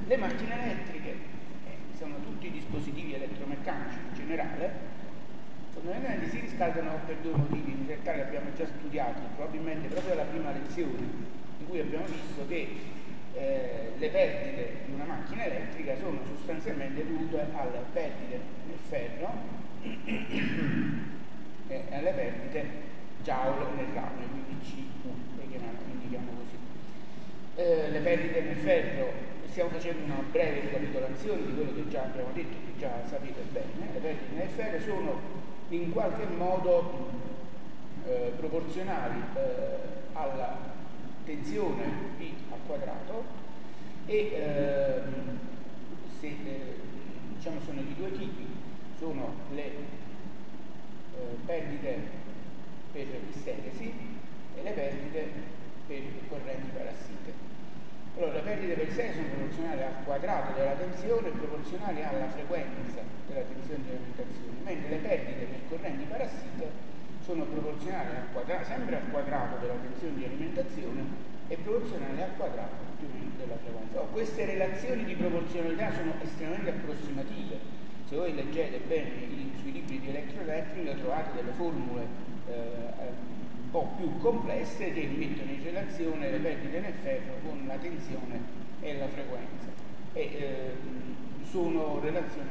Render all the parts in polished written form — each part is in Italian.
Le macchine elettriche sono tutti dispositivi elettromeccanici in generale, fondamentalmente si riscaldano per due motivi, in realtà li abbiamo già studiati, probabilmente proprio alla prima lezione, in cui abbiamo visto che le perdite di una macchina elettrica sono sostanzialmente dovute alle perdite nel ferro e alle perdite Joule nel rame, quindi CU, le indichiamo così. Le perdite nel ferro, stiamo facendo una breve ricapitolazione di quello che già abbiamo detto, che già sapete bene. Le perdite nel ferro sono in qualche modo proporzionali alla tensione P al quadrato e diciamo sono di due tipi, sono le perdite per isteresi e le perdite per correnti parassite. Allora, le perdite per sé sono proporzionali al quadrato della tensione e proporzionali alla frequenza della tensione di alimentazione, mentre le perdite per correnti parassite sono proporzionali al quadrato, sempre al quadrato della tensione di alimentazione e proporzionali al quadrato più o meno della frequenza. Queste relazioni di proporzionalità sono estremamente approssimative. Se voi leggete bene sui libri di elettroelettrica trovate delle formule un po' più complesse che mettono in relazione le perdite nel ferro con la tensione e la frequenza e sono relazioni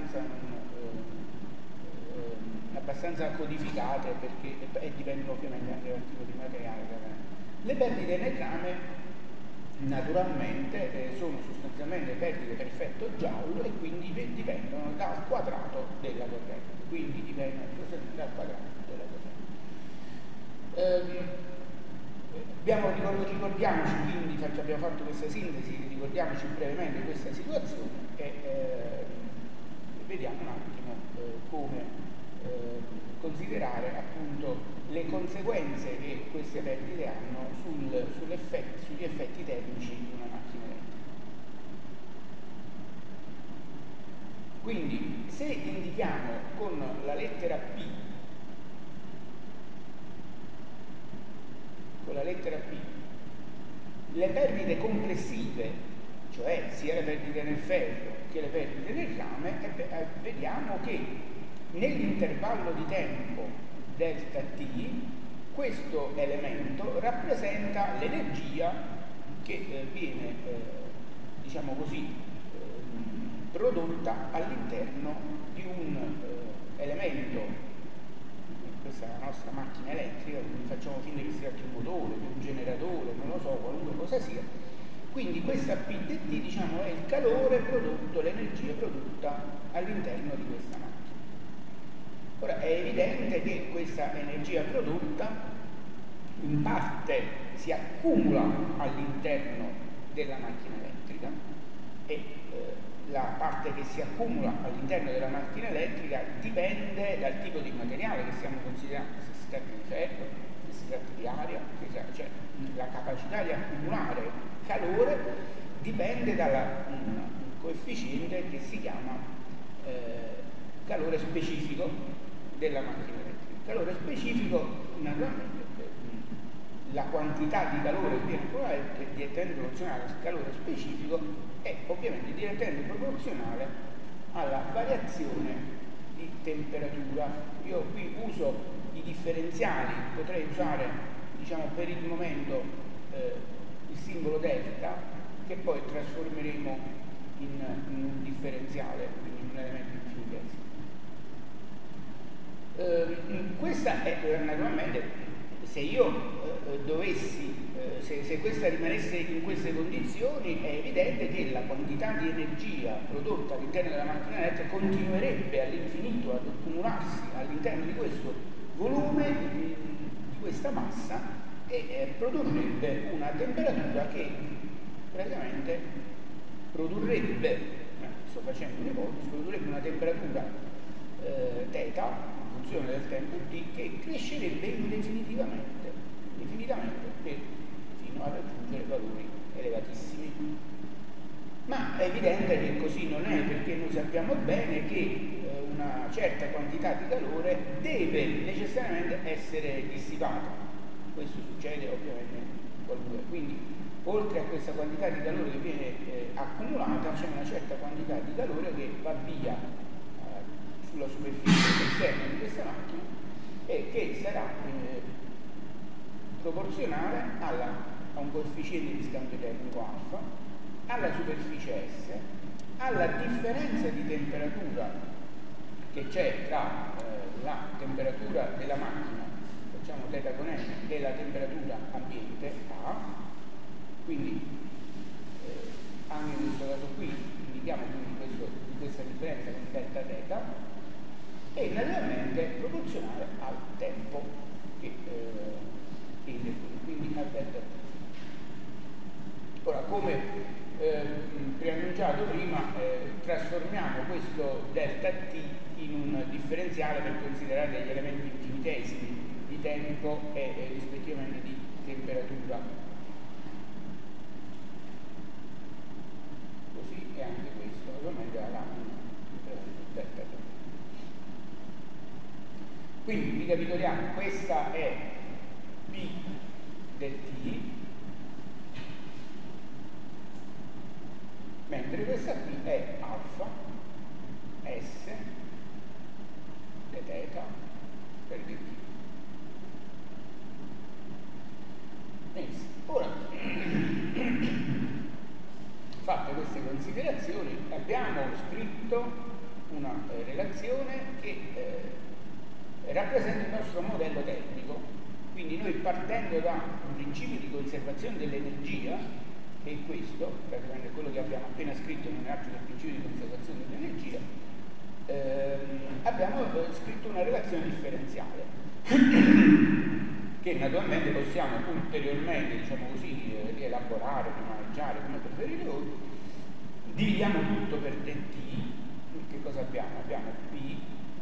abbastanza codificate perché dipendono ovviamente anche dal tipo di materiale. Le perdite nel rame naturalmente sono sostanzialmente perdite per effetto Joule e quindi dipendono dal quadrato della corrente, quindi dipendono sostanzialmente dal quadrato della corrente. Ricordiamoci quindi, abbiamo fatto questa sintesi, ricordiamoci brevemente questa situazione e vediamo un attimo come considerare appunto le conseguenze che queste perdite hanno sugli effetti termici di una macchina elettrica. Quindi se indichiamo con la lettera P le perdite complessive, cioè sia le perdite nel ferro che le perdite nel rame, vediamo che nell'intervallo di tempo delta t questo elemento rappresenta l'energia che viene diciamo così prodotta all'interno di un elemento. Questa è la nostra macchina elettrica, quindi facciamo finta che sia un motore, un generatore, non lo so, qualunque cosa sia. Quindi questa P dt diciamo è il calore prodotto, l'energia prodotta all'interno di questa macchina. Ora è evidente che questa energia prodotta in parte si accumula all'interno della macchina elettrica e la parte che si accumula all'interno della macchina elettrica dipende dal tipo di materiale che stiamo considerando, se si tratta di ferro, se si tratta di aria, cioè la capacità di accumulare calore dipende da un coefficiente che si chiama calore specifico della macchina elettrica. Il calore specifico naturalmente la quantità di calore che viene accumulata è direttamente proporzionale al calore specifico e ovviamente direttamente proporzionale alla variazione di temperatura. Io qui uso i differenziali, potrei usare diciamo per il momento il simbolo delta che poi trasformeremo in un differenziale, quindi in un elemento infinitesimo. Questa è naturalmente, se io se questa rimanesse in queste condizioni, è evidente che la quantità di energia prodotta all'interno della macchina elettrica continuerebbe all'infinito ad accumularsi all'interno di questo volume, di questa massa, e produrrebbe una temperatura che praticamente produrrebbe, sto facendo un'ipotesi, produrrebbe una temperatura θ, in funzione del tempo t, che crescerebbe infinitamente fino a raggiungere valori elevatissimi. Ma è evidente che così non è, perché noi sappiamo bene che una certa quantità di calore deve necessariamente essere dissipata. Questo succede ovviamente Quindi oltre a questa quantità di calore che viene accumulata, c'è una certa quantità di calore che va via sulla superficie esterna di questa macchina e che sarà proporzionale a un coefficiente di scambio termico alfa, alla superficie S, alla differenza di temperatura che c'è tra la temperatura della macchina, facciamo θ con n, e la temperatura ambiente A. Quindi anche in questo caso qui indichiamo quindi questa differenza con delta θ, e naturalmente proporzionale al tempo che interviene, quindi al delta t. Ora, come preannunciato prima, trasformiamo questo delta t in un differenziale per considerare degli elementi infinitesimi di tempo e rispettivamente di temperatura. Così, e anche questo ovviamente avrà un delta t. Quindi ricapitoliamo, questa è P del t, mentre questa qui è alfa S di θ per dt. Benissimo. Ora, fatte queste considerazioni, abbiamo scritto una relazione che rappresenta il nostro modello tecnico. Quindi noi, partendo da un principio di conservazione dell'energia, che è questo, praticamente quello che abbiamo appena scritto non è altro che il principio di conservazione dell'energia, abbiamo scritto una relazione differenziale che naturalmente possiamo ulteriormente, diciamo così, rielaborare, rimaneggiare, come preferite voi. Dividiamo tutto per dt. Che cosa abbiamo? Abbiamo P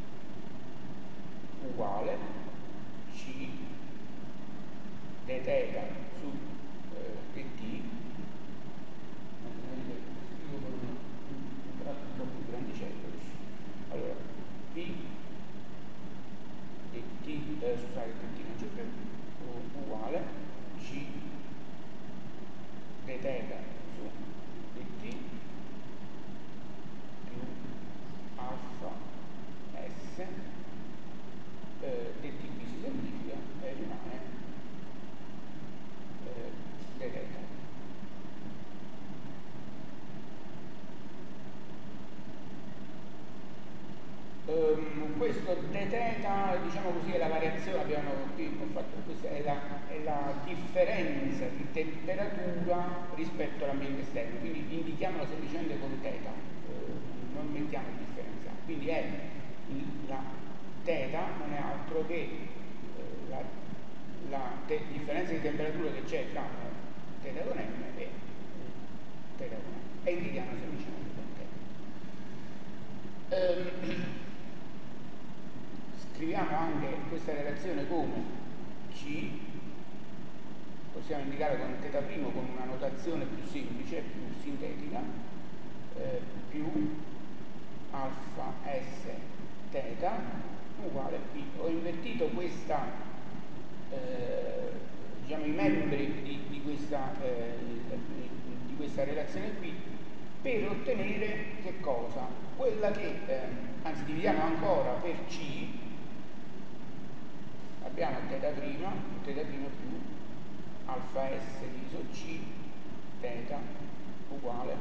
uguale C d θ su dt. Scrivo con un tratto un po' più grandicello. Allora, P dt, scusate, dt non c'è più, uguale C d θ su dt più alfa S dt qui si semplifica e rimane d θ. Questo d θ, diciamo così, è la variazione, abbiamo qui fatto, questa è la differenza di temperatura rispetto all'ambiente esterno, quindi indichiamola semplicemente con θ, non mettiamo il differenziale. Quindi è la θ non è altro che la differenza di temperatura che c'è tra θ con m e θ con m, e indichiamo semplicemente con θ. Scriviamo anche questa relazione come C, possiamo indicare con θ' con una notazione più semplice, più sintetica, più alfa S θ uguale P. Ho invertito questa, diciamo, i membri di questa relazione qui per ottenere che cosa? Quella che, anzi dividiamo ancora per C, abbiamo θ' più alfa S diviso C θ uguale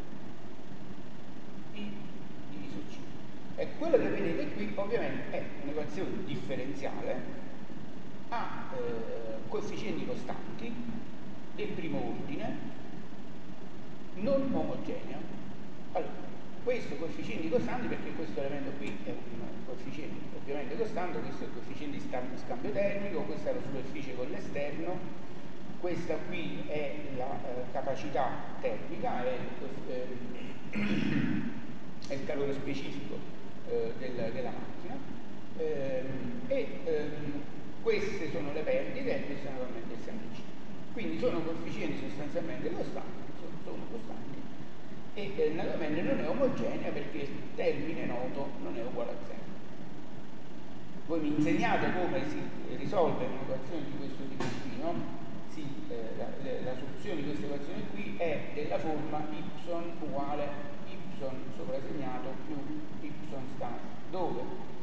P diviso C. E quello che vedete qui ovviamente è un'equazione differenziale a coefficienti costanti del primo ordine non omogeneo. Allora, questo coefficienti costanti, perché questo elemento qui è un coefficiente ovviamente costante, questo è il coefficiente di scambio termico, questa è la superficie con l'esterno, questa qui è la capacità termica, è il calore specifico della macchina, queste sono le perdite e queste naturalmente sempre C. Quindi sono coefficienti sostanzialmente costanti, sono costanti, e naturalmente non è omogenea perché il termine noto non è uguale a 0. Voi mi insegnate come si risolve un'equazione di questo tipo qui, no? soluzione di questa equazione qui è della forma y uguale y sovrasegnato più y star, dove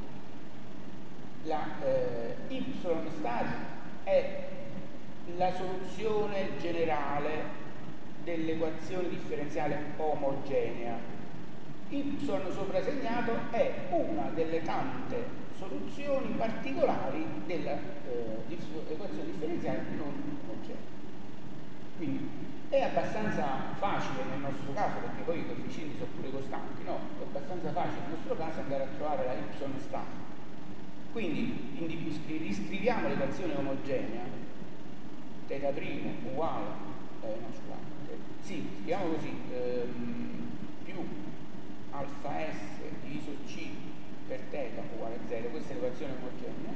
la y star è la soluzione generale dell'equazione differenziale omogenea. Y sovrasegnato è una delle tante soluzioni particolari dell'equazione differenziale non omogenea. Quindi è abbastanza facile nel nostro caso, perché poi i coefficienti sono pure costanti, no? È abbastanza facile nel nostro caso andare a trovare la y star. Quindi riscriviamo l'equazione omogenea, θ' uguale, scriviamo così, più alfa s diviso c per θ uguale a 0, questa è l'equazione omogenea,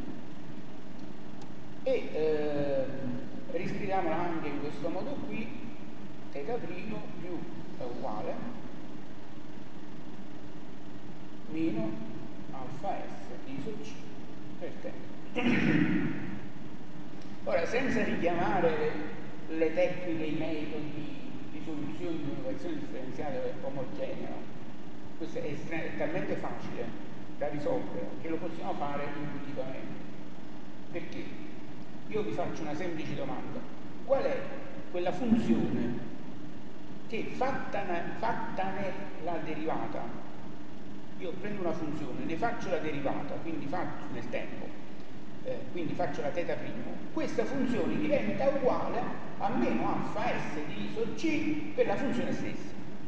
e riscriviamola anche in questo modo qui, θ' più è uguale meno alfa s diviso c per θ. Ora, senza richiamare le tecniche, i metodi di soluzione di un'equazione differenziale omogenea, questo è talmente facile da risolvere che lo possiamo fare intuitivamente. Perché? Io vi faccio una semplice domanda: qual è quella funzione che fattane la derivata, io prendo una funzione, ne faccio la derivata, quindi faccio nel tempo, quindi faccio la θ', questa funzione diventa uguale a meno alfa s diviso c per la funzione stessa.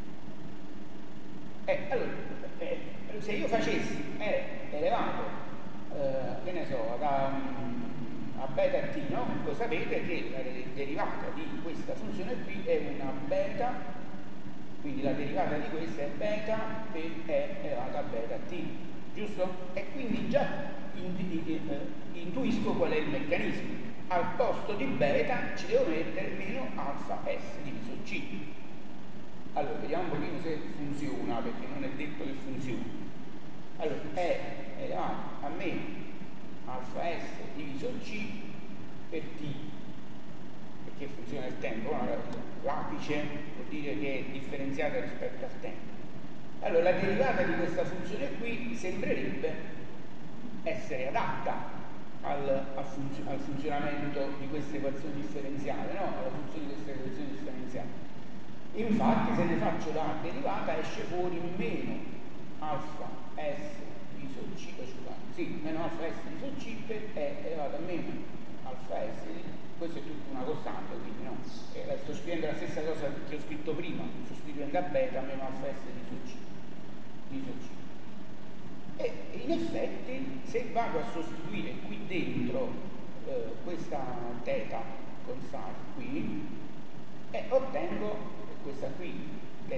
Allora, se io facessi e elevato, che ne so, a beta t, no? Voi sapete che la derivata di questa funzione qui è una beta, quindi la derivata di questa è beta per e elevata a beta t, giusto? E quindi già intuisco qual è il meccanismo. Al posto di beta ci devo mettere meno alfa s diviso c. Allora, vediamo un pochino se funziona, perché non è detto che funzioni. Allora, è elevato a meno alfa s diviso c per t, perché funziona il tempo, l'apice vuol dire che è differenziata rispetto al tempo. Allora, la derivata di questa funzione qui sembrerebbe essere adatta al funzionamento di questa equazione differenziale, no? Alla funzione di questa equazione differenziale. Infatti, se ne faccio la derivata esce fuori meno alfa s diviso c, meno alfa s diviso c per e elevato a meno alfa s, questo è tutta una costante, quindi no? Sto scrivendo la stessa cosa che ho scritto prima, sostituendo a beta meno alfa s diviso c. E in effetti, se vado a sostituire qui dentro questa θ con star qui, ottengo questa qui, θ'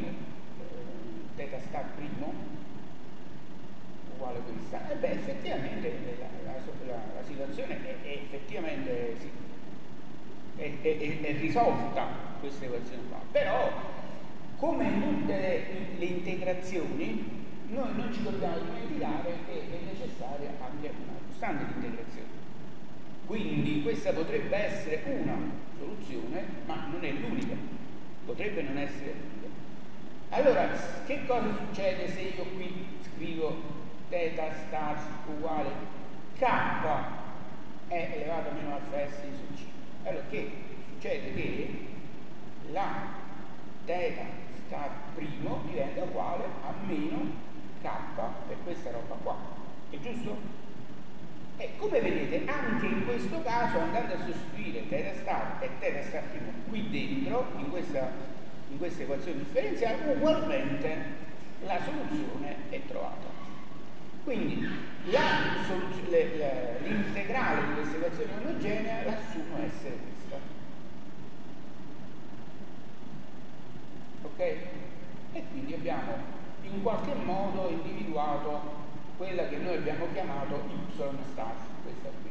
θ star primo uguale questa, e effettivamente la situazione è effettivamente sì, è risolta questa equazione qua. Però, come in tutte le integrazioni, noi non ci dobbiamo dimenticare che è necessaria anche una costante di integrazione. Quindi questa potrebbe essere una soluzione, ma non è l'unica, potrebbe non essere l'unica. Allora, che cosa succede se io qui scrivo θ star uguale k è elevato a meno alfa s su c? Allora, che succede? Che la θ star primo diventa uguale a meno k per questa roba qua, è giusto? E come vedete, anche in questo caso, andando a sostituire θ star e θ star primo qui dentro, in questa equazione differenziale, ugualmente la soluzione è trovata. Quindi l'integrale di questa equazione omogenea l'assumo essere questa. Ok? E quindi abbiamo in qualche modo individuato quella che noi abbiamo chiamato y star, questa qui.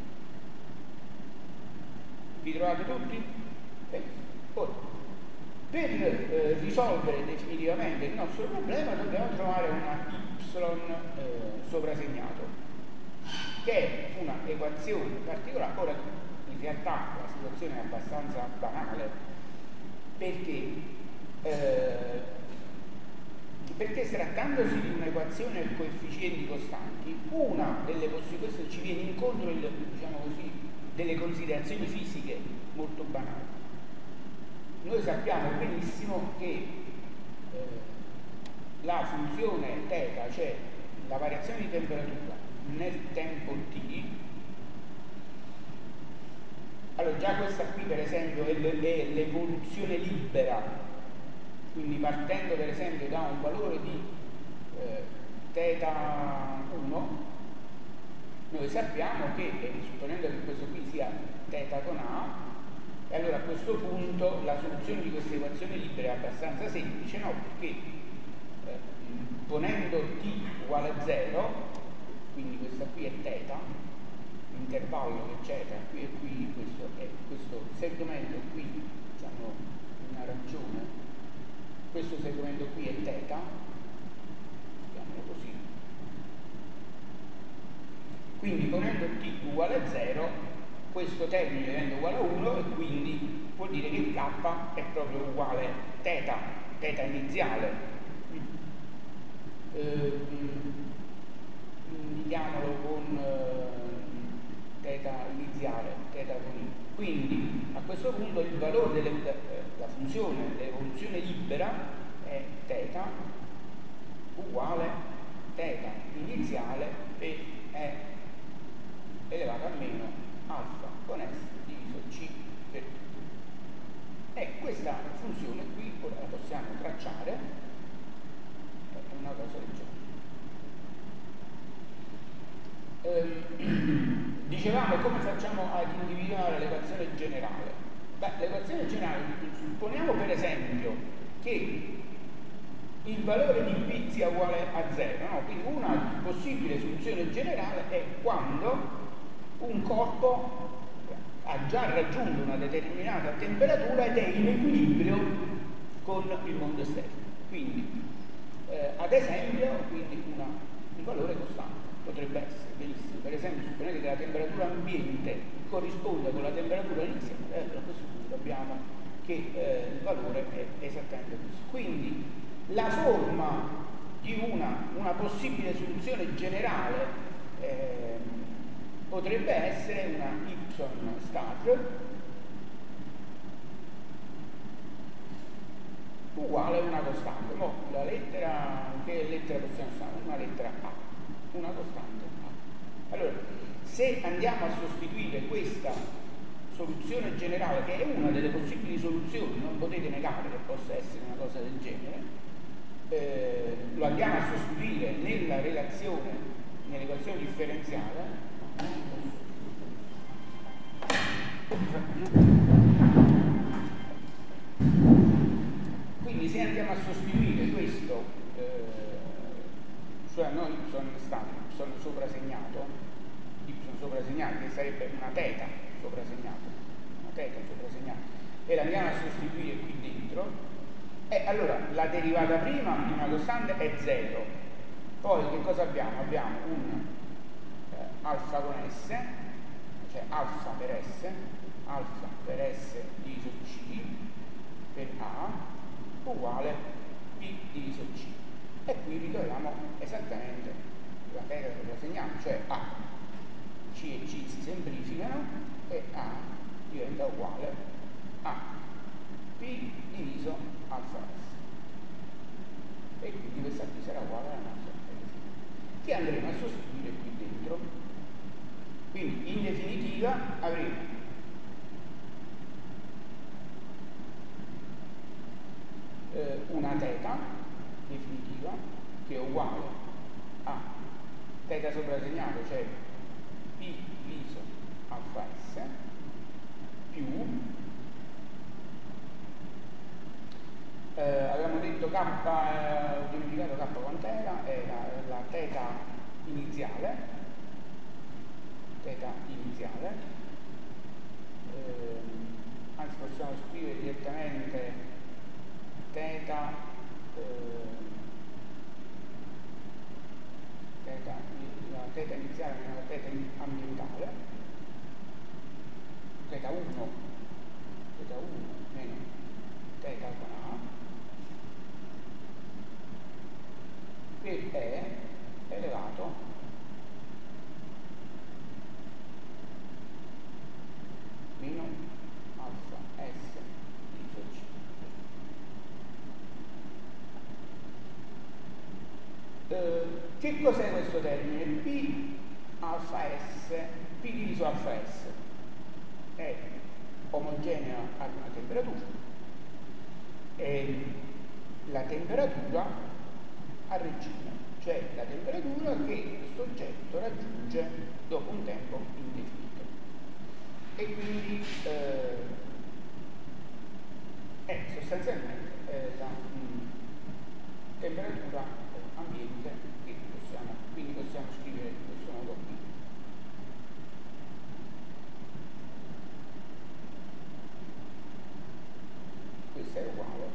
Vi trovate tutti? Benissimo. Ora, per risolvere definitivamente il nostro problema dobbiamo trovare una y sovrasegnato, che è una equazione particolare. Ora, in realtà la situazione è abbastanza banale, perché trattandosi di un'equazione a coefficienti costanti, una delle possibilità ci viene incontro, diciamo così, delle considerazioni fisiche molto banali. Noi sappiamo benissimo che la funzione θ, cioè la variazione di temperatura nel tempo t, allora già questa qui per esempio è l'evoluzione libera, quindi partendo per esempio da un valore di θ1, noi sappiamo che, supponendo che questo qui sia θ con A, e allora a questo punto la soluzione di questa equazione libera è abbastanza semplice, no? Perché ponendo t uguale a 0, quindi questa qui è θ, l'intervallo che c'è tra qui e qui, questo segmento qui, diciamo in arancione, questo segmento qui è θ, chiamiamolo così, quindi ponendo t uguale a 0, questo termine diventa uguale a 1 e quindi vuol dire che k è proprio uguale θ iniziale. Indichiamolo con θ iniziale, θ con i. Quindi a questo punto il valore della funzione dell'evoluzione libera è θ uguale θ iniziale e è elevato a meno alfa con S diviso C per t. E questa funzione qui ora la possiamo tracciare, è una cosa del genere. Dicevamo come facciamo ad individuare l'equazione generale. L'equazione generale, supponiamo per esempio che il valore di P sia uguale a 0, no? Quindi una possibile soluzione generale è quando un corpo ha già raggiunto una determinata temperatura ed è in equilibrio con il mondo esterno. Quindi, ad esempio, un valore costante potrebbe essere, benissimo, per esempio, supponete che la temperatura ambiente corrisponda con la temperatura iniziale, allora a questo punto abbiamo che il valore è esattamente questo. Quindi, la forma di una possibile soluzione generale potrebbe essere una Ipson stat uguale a una costante. La lettera, che lettera possiamo usare? Una lettera A, una costante A. Allora, se andiamo a sostituire questa soluzione generale, che è una delle possibili soluzioni, non potete negare che possa essere una cosa del genere, lo andiamo a sostituire nella relazione, nell'equazione differenziale. Quindi se andiamo a sostituire questo, cioè noi sono sovrasegnato, che sarebbe una θ sovrasegnato, e l'andiamo a sostituire qui dentro, e allora la derivata prima di una costante è 0. Poi che cosa abbiamo? Abbiamo un alfa con S, cioè alfa per S diviso C per A uguale P diviso C. E qui ritroviamo esattamente la θ sovrasegnato, cioè A, C e C si semplificano e A diventa uguale a P diviso alfa S. E quindi questa qui sarà uguale alla nostra θ, che andremo a sostituire qui dentro. Quindi in definitiva avremo una θ definitiva che è uguale a θ sovrasegnato, cioè P diviso alfa S, più avevamo detto K, ho dimenticato K quant'era, era la θ iniziale, anzi possiamo scrivere direttamente la θ iniziale meno la θ ambientale, θ1 meno θ Che cos'è questo termine? P alfa S, P diviso alfa S è omogenea ad una temperatura e la temperatura a regime, cioè la temperatura che questo oggetto raggiunge dopo un tempo indefinito. E quindi è sostanzialmente la temperatura ambiente che quindi possiamo scrivere in questo modo qui. Questo è uguale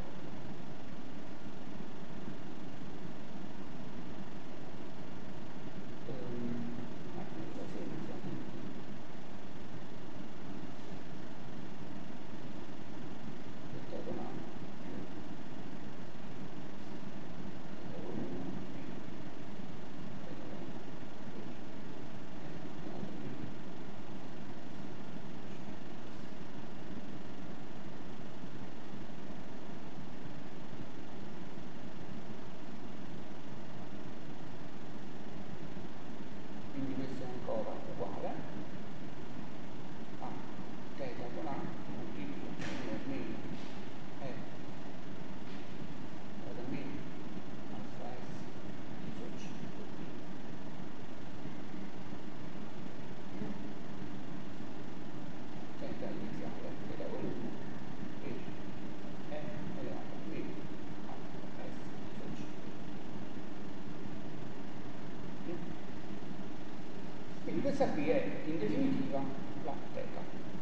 questa qui è in definitiva la teta.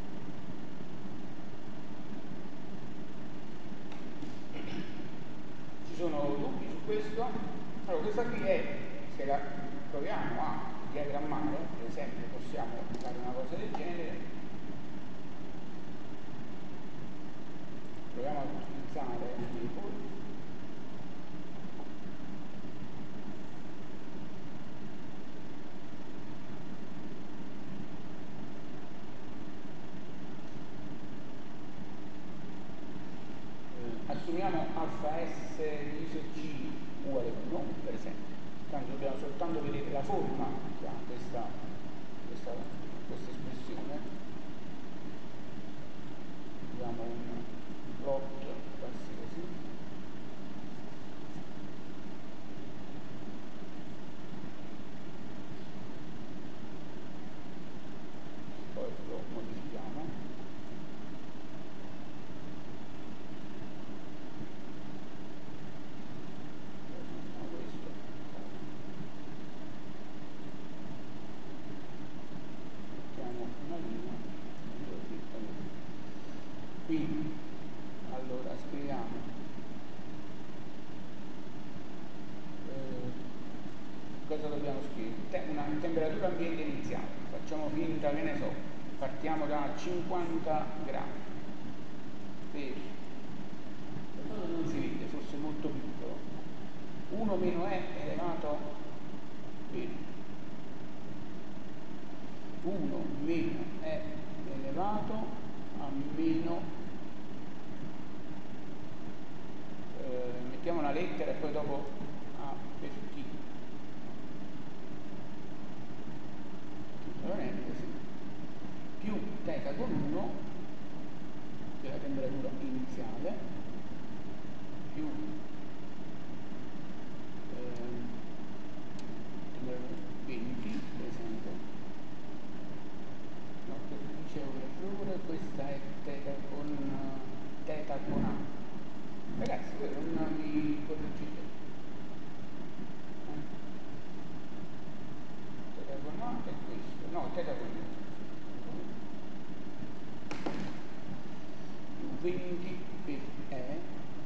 Ci sono dubbi su questo? Allora questa qui è, se la proviamo a diagrammare, per esempio possiamo fare una cosa del genere, proviamo ad utilizzare dei polli. Assumiamo alfa S diviso G uguale a 1, per esempio. Tanto dobbiamo soltanto vedere la forma che ha questa espressione. Diamo un plot qualsiasi. Poi lo modifichiamo. Quindi, allora scriviamo cosa dobbiamo scrivere? Una temperatura ambiente iniziale, facciamo finta, che ne so, partiamo da 50 gradi non si vede, forse molto piccolo, 1 meno E elevato per 1 meno E elevato a meno mettiamo una lettera e poi dopo A per T più teta con 1 che è la temperatura iniziale più 20 per esempio, no, dicevo l'errore, questa è teta con A. Ragazzi, voi non mi correggete. Teta con A è questo, no, teta con A. 20 per E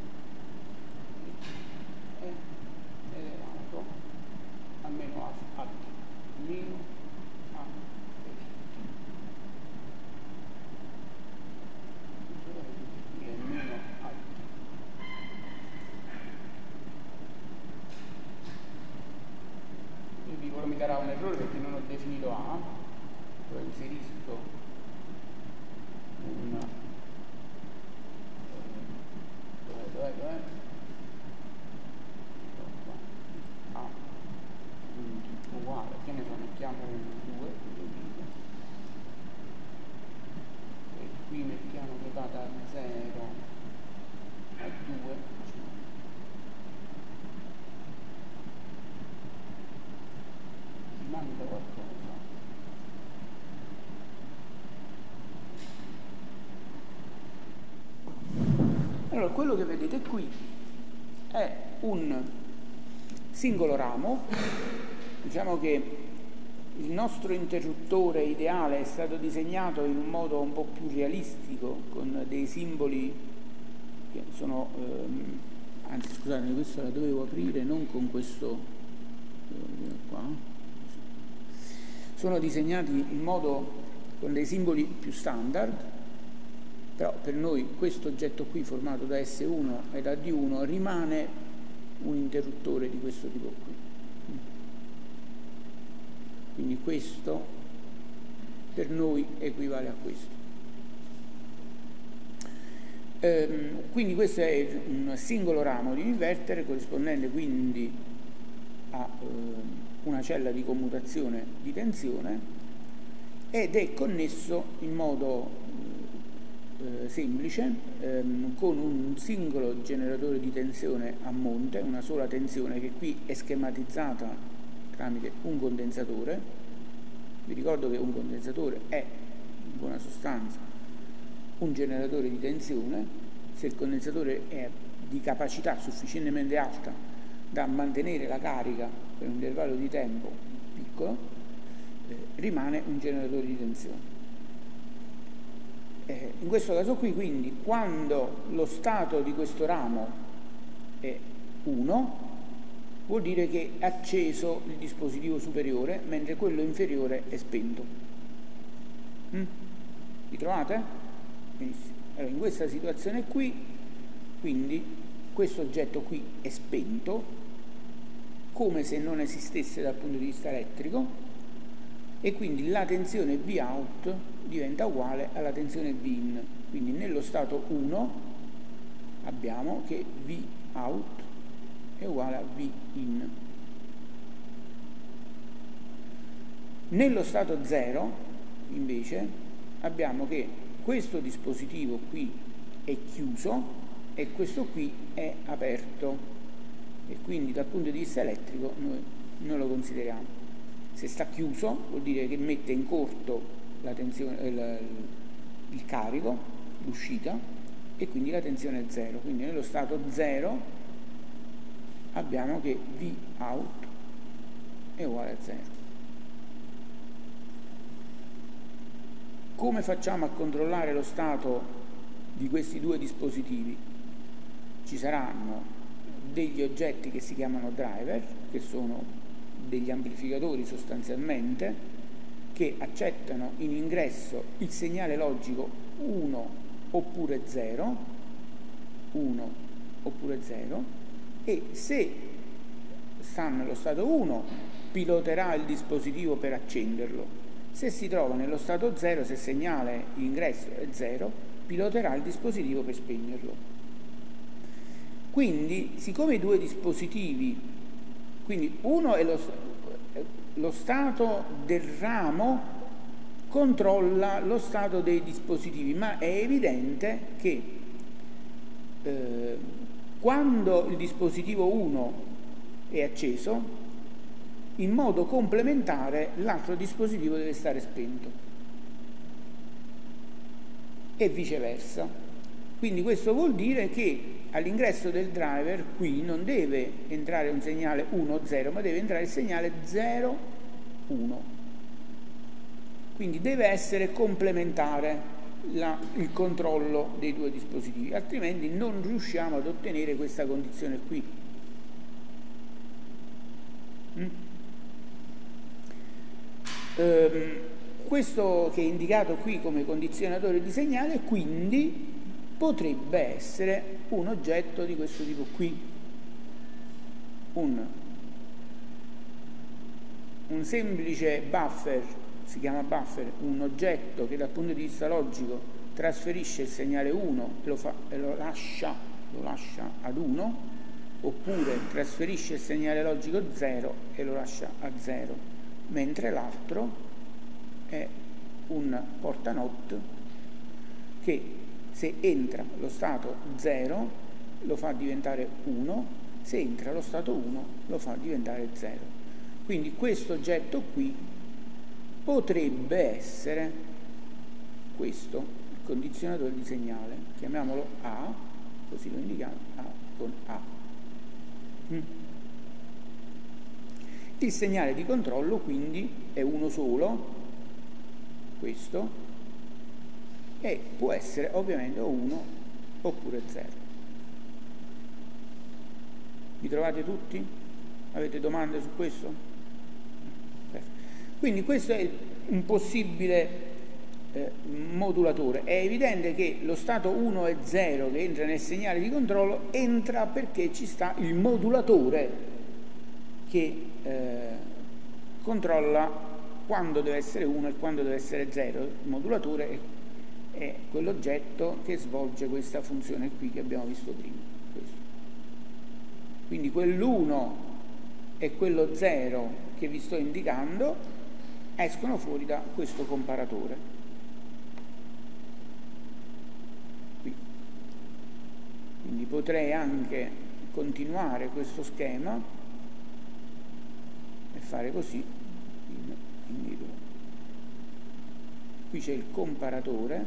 elevato a meno A meno A per T. È meno A. Quindi ora mi darà un errore perché non ho definito A, poi inserisco un quello che vedete qui è un singolo ramo. Diciamo che il nostro interruttore ideale è stato disegnato in un modo un po' più realistico, con dei simboli che sono, anzi scusate, questa la dovevo aprire non con questo qua, sono disegnati in modo con dei simboli più standard, però per noi questo oggetto qui formato da S1 e da D1 rimane un interruttore di questo tipo qui. Quindi questo per noi equivale a questo. Quindi questo è un singolo ramo di un invertere corrispondente quindi a una cella di commutazione di tensione ed è connesso in modo semplice con un singolo generatore di tensione a monte, una sola tensione che qui è schematizzata tramite un condensatore. Vi ricordo che un condensatore è in buona sostanza un generatore di tensione. Se il condensatore è di capacità sufficientemente alta da mantenere la carica per un intervallo di tempo piccolo, rimane un generatore di tensione. In questo caso qui, quindi, quando lo stato di questo ramo è 1, vuol dire che è acceso il dispositivo superiore, mentre quello inferiore è spento. Vi trovate? Benissimo. Allora, in questa situazione qui, quindi, questo oggetto qui è spento, come se non esistesse dal punto di vista elettrico, e quindi la tensione Vout diventa uguale alla tensione Vin. Quindi nello stato 1 abbiamo che Vout è uguale a Vin. Nello stato 0 invece abbiamo che questo dispositivo qui è chiuso e questo qui è aperto, e quindi dal punto di vista elettrico noi non lo consideriamo. Se sta chiuso vuol dire che mette in corto la tensione, il carico, l'uscita, e quindi la tensione è 0. Quindi nello stato 0 abbiamo che Vout è uguale a 0. Come facciamo a controllare lo stato di questi due dispositivi? Ci saranno degli oggetti che si chiamano driver, che sono degli amplificatori sostanzialmente, che accettano in ingresso il segnale logico 1 oppure 0, 1 oppure 0, e se sta nello stato 1 piloterà il dispositivo per accenderlo. Se si trova nello stato 0, se il segnale di ingresso è 0, piloterà il dispositivo per spegnerlo. Quindi, siccome i due dispositivi, quindi uno è lo stato del ramo, controlla lo stato dei dispositivi, ma è evidente che quando il dispositivo 1 è acceso, in modo complementare l'altro dispositivo deve stare spento e viceversa. Quindi questo vuol dire che all'ingresso del driver qui non deve entrare un segnale 1-0, ma deve entrare il segnale 0-1. Quindi deve essere complementare il controllo dei due dispositivi, altrimenti non riusciamo ad ottenere questa condizione qui. Questo che è indicato qui come condizionatore di segnale quindi potrebbe essere un oggetto di questo tipo qui, un semplice buffer, si chiama buffer, un oggetto che dal punto di vista logico trasferisce il segnale 1 e lo lascia ad 1, oppure trasferisce il segnale logico 0 e lo lascia a 0. Mentre l'altro è un porta-NOT che se entra lo stato 0 lo fa diventare 1, se entra lo stato 1 lo fa diventare 0. Quindi questo oggetto qui potrebbe essere questo, il condizionatore di segnale, chiamiamolo A, così lo indichiamo, A con A. Il segnale di controllo quindi è uno solo, questo, e può essere ovviamente o 1 oppure 0. Vi trovate tutti? Avete domande su questo? Quindi questo è un possibile modulatore. È evidente che lo stato 1 e 0 che entra nel segnale di controllo entra perché ci sta il modulatore che controlla quando deve essere 1 e quando deve essere 0. Il modulatore è quell'oggetto che svolge questa funzione qui che abbiamo visto prima. Questo. Quindi quell'1 e quello 0 che vi sto indicando escono fuori da questo comparatore. Qui. Quindi potrei anche continuare questo schema e fare così. Qui c'è il comparatore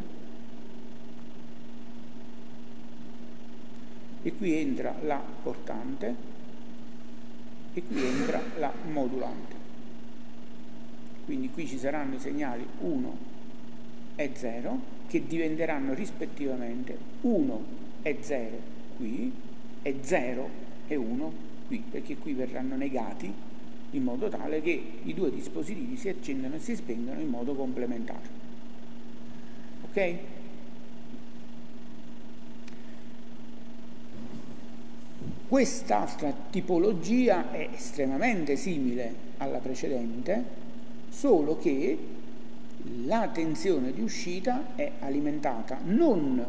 e qui entra la portante e qui entra la modulante. Quindi qui ci saranno i segnali 1 e 0 che diventeranno rispettivamente 1 e 0 qui e 0 e 1 qui, perché qui verranno negati in modo tale che i due dispositivi si accendono e si spengono in modo complementare. Ok? Quest'altra tipologia è estremamente simile alla precedente, solo che la tensione di uscita è alimentata non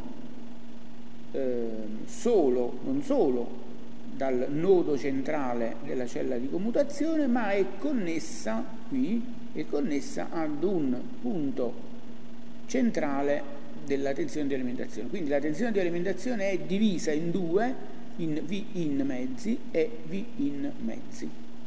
solo dal nodo centrale della cella di commutazione, ma è connessa qui, è connessa ad un punto centrale della tensione di alimentazione. Quindi la tensione di alimentazione è divisa in due, in V in mezzi e V in mezzi.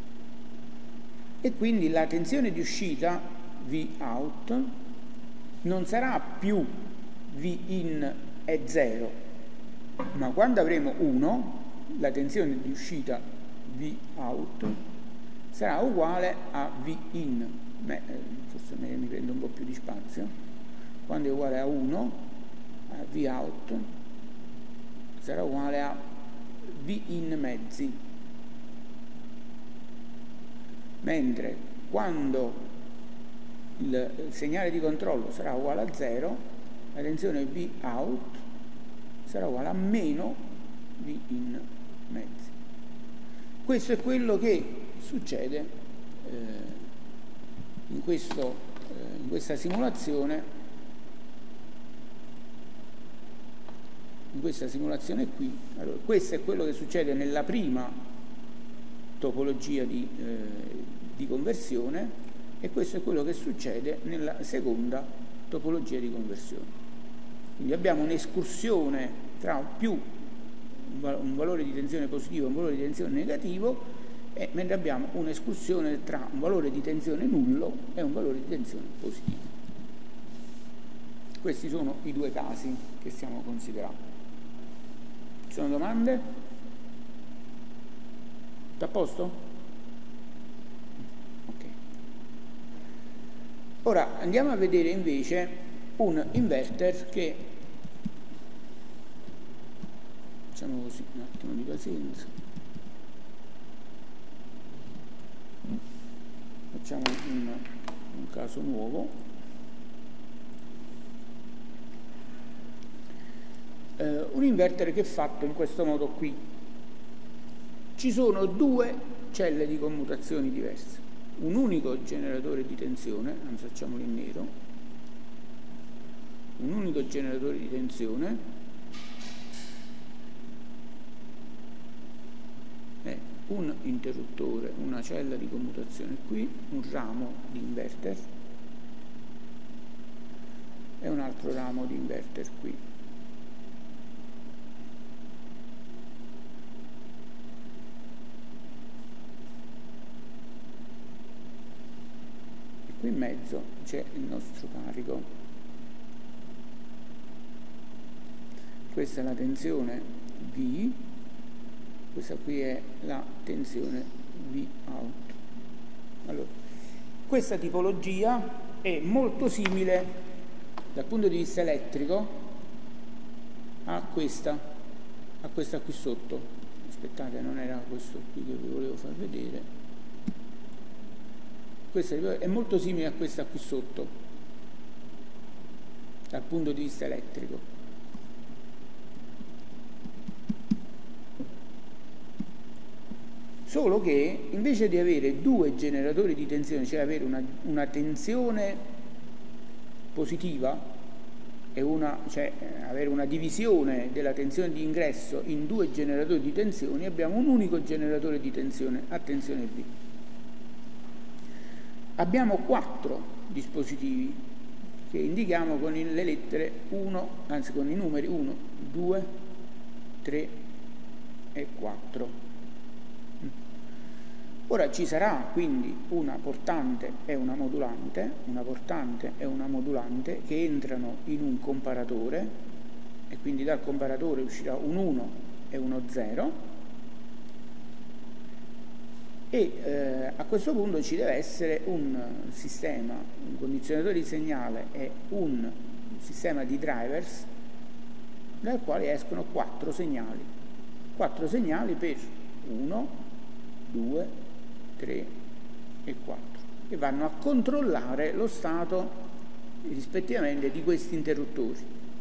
E quindi la tensione di uscita V out non sarà più V in e 0, ma quando avremo 1 la tensione di uscita V out sarà uguale a V in, forse mi prendo un po' più di spazio, quando è uguale a 1, a V out sarà uguale a V in mezzi, mentre quando il segnale di controllo sarà uguale a 0, la tensione V out sarà uguale a meno V in mezzi. Questo è quello che succede in questa simulazione, qui. Allora, questo è quello che succede nella prima topologia di conversione e questo è quello che succede nella seconda topologia di conversione. Quindi abbiamo un'escursione tra un valore di tensione positivo e un valore di tensione negativo, mentre abbiamo un'escursione tra un valore di tensione nullo e un valore di tensione positivo. Questi sono i due casi che stiamo considerando. Ci sono domande? Tutto a posto? Ok. Ora andiamo a vedere invece un inverter che, facciamo così, un attimo di pazienza, facciamo un caso nuovo. Un inverter che è fatto in questo modo qui. Ci sono due celle di commutazioni diverse, un unico generatore di tensione, anzi facciamolo in nero, un unico generatore di tensione e un interruttore, una cella di commutazione qui, un ramo di inverter e un altro ramo di inverter qui. Qui in mezzo c'è il nostro carico. Questa è la tensione V, questa qui è la tensione V out. Allora, questa tipologia è molto simile dal punto di vista elettrico a questa qui sotto. Aspettate, non era questo qui che vi volevo far vedere. Questa è molto simile a questa qui sotto dal punto di vista elettrico. Solo che invece di avere due generatori di tensione, cioè avere una tensione positiva e cioè avere una divisione della tensione di ingresso in due generatori di tensioni, abbiamo un unico generatore di tensione a tensione V. Abbiamo 4 dispositivi che indichiamo con le lettere 1, anzi con i numeri 1, 2, 3 e 4. Ora ci sarà quindi una portante e una modulante che entrano in un comparatore e quindi dal comparatore uscirà un 1 e uno 0 e a questo punto ci deve essere un sistema, un condizionatore di segnale e un sistema di drivers dal quale escono 4 segnali per 1, 2, 3 e 4 che vanno a controllare lo stato rispettivamente di questi interruttori,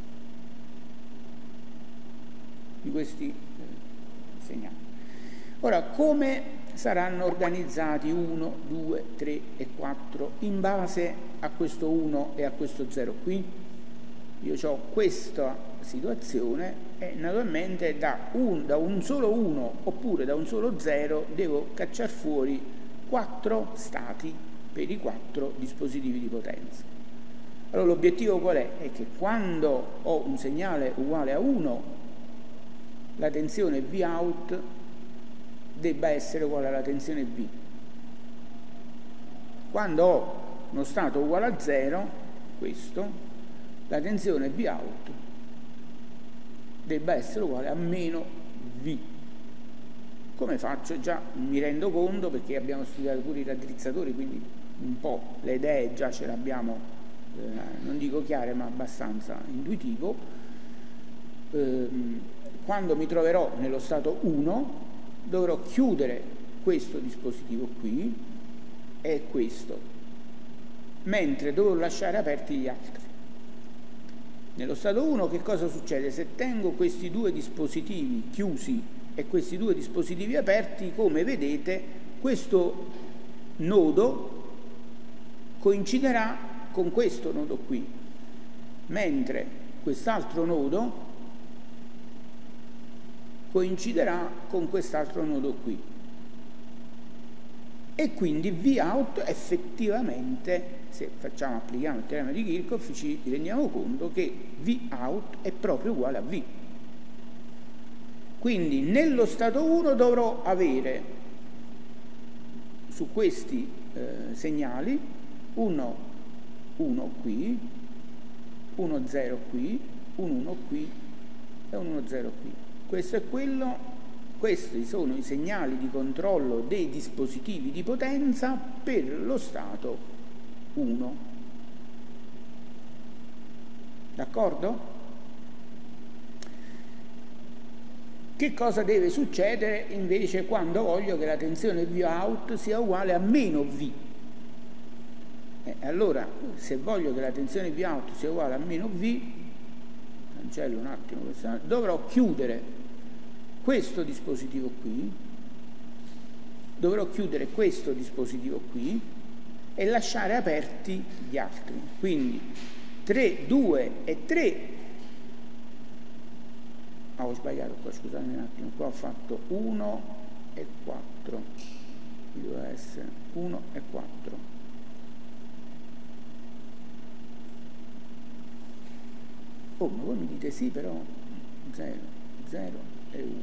di questi segnali. Ora, come saranno organizzati 1, 2, 3 e 4 in base a questo 1 e a questo 0 qui? Io ho questa situazione e naturalmente da un solo 1 oppure da un solo 0 devo cacciare fuori 4 stati per i 4 dispositivi di potenza. Allora l'obiettivo qual è? È che quando ho un segnale uguale a 1 la tensione V out debba essere uguale alla tensione V. Quando ho uno stato uguale a 0, questo, la tensione V out debba essere uguale a meno V. Come faccio? Già mi rendo conto, perché abbiamo studiato pure i raddrizzatori, quindi un po' le idee già ce le abbiamo, non dico chiare, ma abbastanza intuitivo. Quando mi troverò nello stato 1 dovrò chiudere questo dispositivo qui e questo, mentre dovrò lasciare aperti gli altri. Nello stato 1 che cosa succede? Se tengo questi due dispositivi chiusi e questi due dispositivi aperti, come vedete questo nodo coinciderà con questo nodo qui, mentre quest'altro nodo coinciderà con quest'altro nodo qui. E quindi V out effettivamente, se applichiamo il teorema di Kirchhoff, ci rendiamo conto che V out è proprio uguale a V. Quindi nello stato 1 dovrò avere su questi segnali 1, 1 qui, 1, 0 qui, un 1 qui e un 1, 0 qui. Questo è quello, questi sono i segnali di controllo dei dispositivi di potenza per lo stato 1. D'accordo? Che cosa deve succedere invece quando voglio che la tensione V out sia uguale a meno V? Allora, se voglio che la tensione V out sia uguale a meno V, cancello un attimo questo, dovrò chiudere questo dispositivo qui, dovrò chiudere questo dispositivo qui e lasciare aperti gli altri. Quindi 3, 2 e 3. Ho sbagliato qua, scusate un attimo, qua ho fatto 1 e 4, doveva essere 1 e 4. Oh, ma voi mi dite sì, però 0, 0 e 1.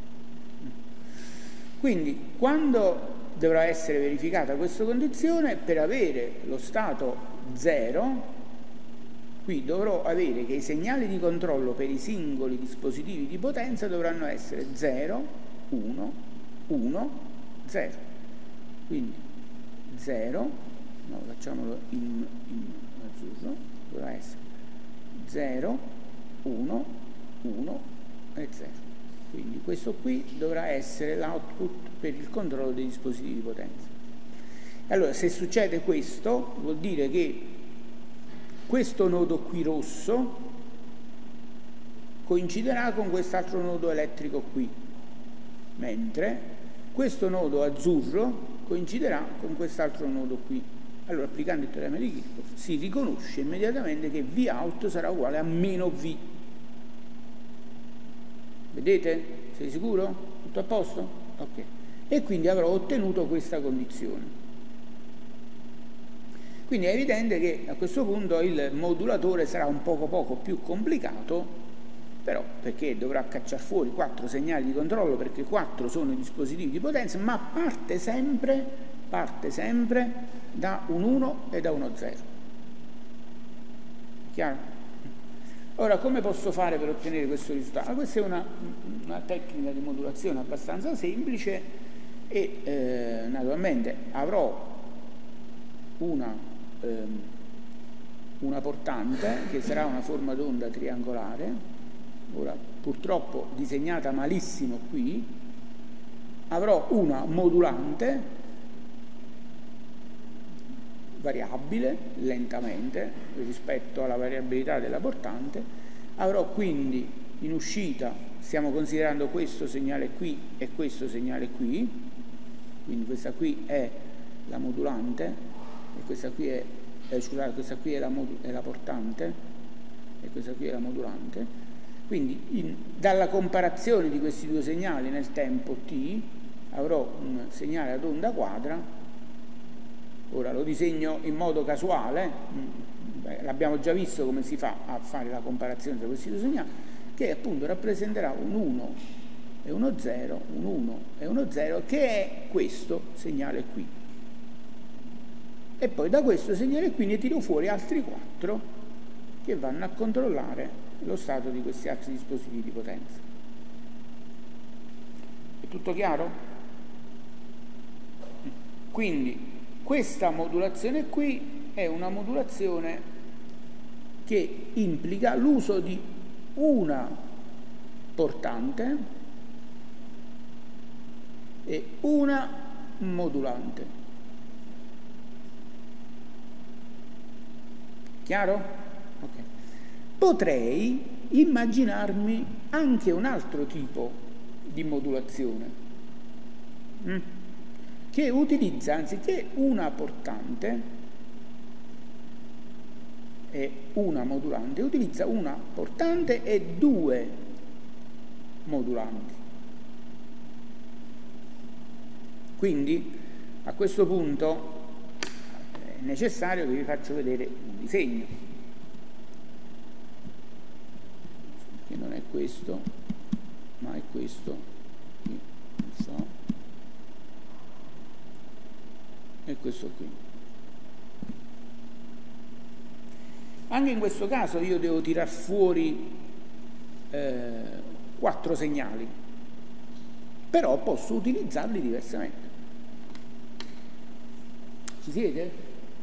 Quindi quando dovrà essere verificata questa condizione, per avere lo stato 0 qui dovrò avere che i segnali di controllo per i singoli dispositivi di potenza dovranno essere 0, 1, 1, 0. Quindi 0, no, facciamolo in azzurro, dovrà essere 0, 1, 1 e 0. Quindi questo qui dovrà essere l'output per il controllo dei dispositivi di potenza. Allora, se succede questo, vuol dire che questo nodo qui rosso coinciderà con quest'altro nodo elettrico qui, mentre questo nodo azzurro coinciderà con quest'altro nodo qui. Allora, applicando il teorema di Kirchhoff, si riconosce immediatamente che Vout sarà uguale a meno V. Vedete? Sei sicuro? Tutto a posto? Ok. E quindi avrò ottenuto questa condizione. Quindi è evidente che a questo punto il modulatore sarà un poco più complicato, però perché dovrà cacciare fuori 4 segnali di controllo, perché 4 sono i dispositivi di potenza, ma parte sempre da un 1 e da uno 0. Chiaro? Ora, come posso fare per ottenere questo risultato? Questa è una tecnica di modulazione abbastanza semplice e naturalmente avrò una portante che sarà una forma d'onda triangolare, ora purtroppo disegnata malissimo qui, avrò una modulante variabile lentamente rispetto alla variabilità della portante, avrò quindi in uscita, stiamo considerando questo segnale qui e questo segnale qui, quindi questa qui è la modulante e questa qui è scusate, questa qui è la portante e questa qui è la modulante. Quindi dalla comparazione di questi due segnali nel tempo t avrò un segnale ad onda quadra. Ora lo disegno in modo casuale, l'abbiamo già visto come si fa a fare la comparazione tra questi due segnali, che appunto rappresenterà un 1 e uno 0, un 1 e uno 0, che è questo segnale qui. E poi da questo segnale qui ne tiro fuori altri 4 che vanno a controllare lo stato di questi altri dispositivi di potenza. È tutto chiaro? Quindi questa modulazione qui è una modulazione che implica l'uso di una portante e una modulante. Chiaro? Ok. Potrei immaginarmi anche un altro tipo di modulazione che utilizza anziché una portante e una modulante, utilizza una portante e 2 modulanti. Quindi a questo punto è necessario che vi faccio vedere un disegno, che non è questo, ma è questo, qui, non so. E questo qui. Anche in questo caso io devo tirar fuori 4 segnali, però posso utilizzarli diversamente. Ci siete?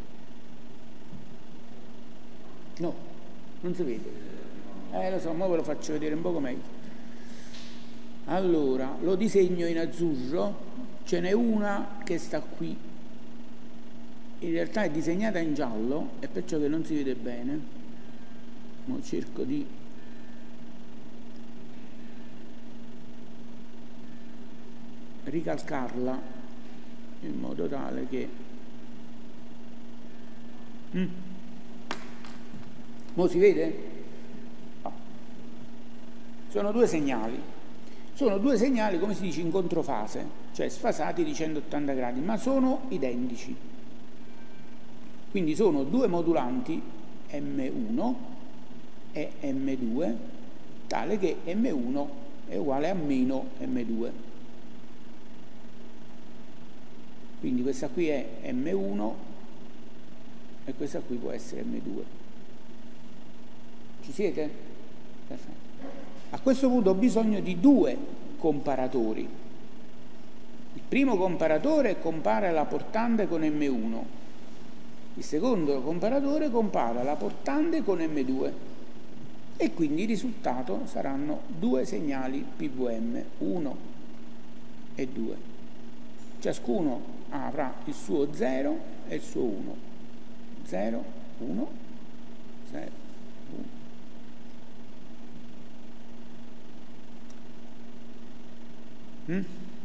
No, non si vede. Lo so, ma ve lo faccio vedere un poco meglio. Allora, lo disegno in azzurro, ce n'è una che sta qui. In realtà è disegnata in giallo e perciò che non si vede bene. Mo cerco di ricalcarla in modo tale che mo si vede? No. Sono 2 segnali. Sono 2 segnali, come si dice, in controfase, cioè sfasati di 180 gradi, ma sono identici. Quindi sono 2 modulanti M1 e M2, tale che M1 è uguale a meno M2. Quindi questa qui è M1 e questa qui può essere M2. Ci siete? Perfetto. A questo punto ho bisogno di due comparatori. Il primo comparatore compara la portante con M1, il secondo comparatore compara la portante con M2 e quindi il risultato saranno due segnali PWM, 1 e 2. Ciascuno avrà il suo 0 e il suo 1. 0, 1, 0, 1.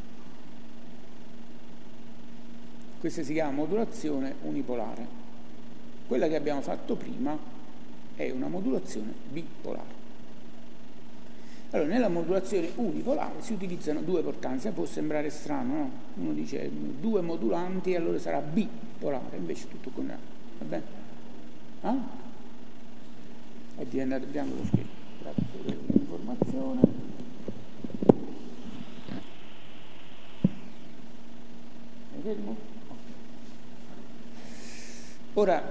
Questa si chiama modulazione unipolare. Quella che abbiamo fatto prima è una modulazione bipolare. Allora, nella modulazione unipolare si utilizzano due portanze. Può sembrare strano, no? Uno dice due modulanti e allora sarà bipolare, invece tutto con A. Va bene? Ah? È diventato bianco lo schermo. Grazie per l'informazione. Ora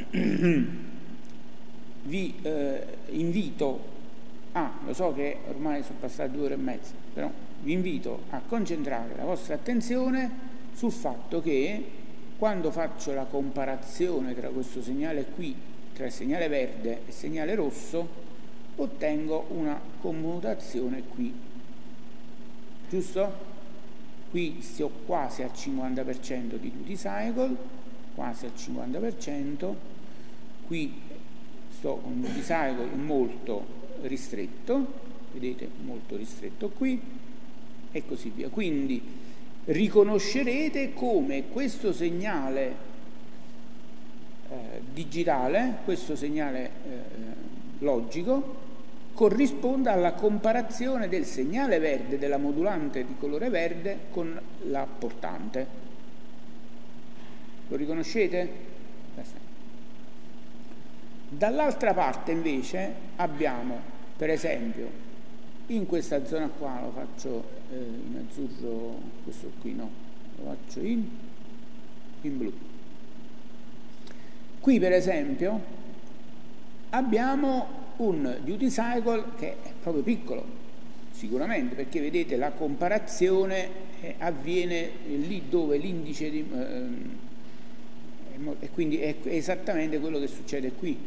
vi invito lo so che ormai sono passate 2 ore e mezza, però vi invito a concentrare la vostra attenzione sul fatto che quando faccio la comparazione tra questo segnale qui, tra il segnale verde e il segnale rosso, ottengo una commutazione qui, giusto? Qui sto quasi al 50% di duty cycle, quasi al 50%, qui sto con un duty cycle molto ristretto, vedete, molto ristretto qui, e così via. Quindi riconoscerete come questo segnale digitale, questo segnale logico, corrisponda alla comparazione del segnale verde, della modulante di colore verde, con la portante. Lo riconoscete? Perfetto. Dall'altra parte invece abbiamo, per esempio, in questa zona qua, lo faccio in azzurro, questo qui no, lo faccio in blu. Qui per esempio abbiamo un duty cycle che è proprio piccolo, sicuramente, perché vedete la comparazione avviene lì dove l'indice di... e quindi è esattamente quello che succede qui.